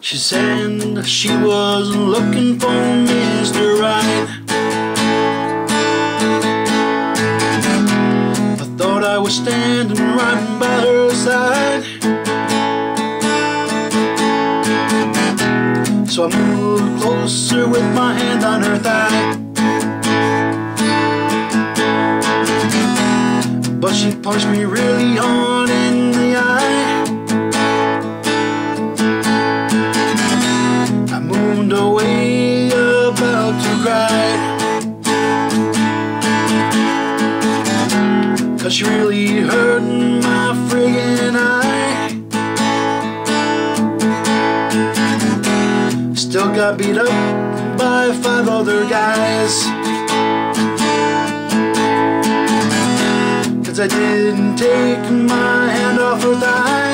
She said she was looking for Mr. Right. I thought I was standing right by her side, so I moved closer with my hand on her thigh. But she punched me really hard in the eye. I moved away about to cry, 'cause she really hurt my friggin' eye. Still got beat up by 5 other guys, 'cause I didn't take my hand off her thigh.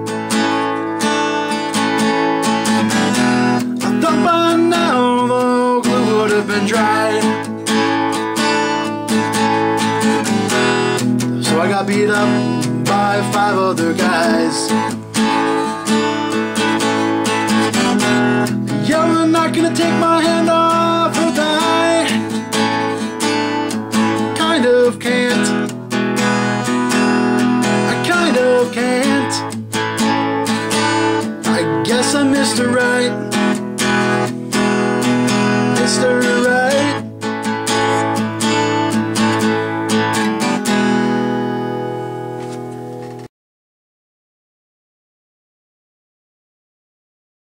I thought by now the glue would have been dry, so I got beat up by 5 other guys. You're not gonna take my hand off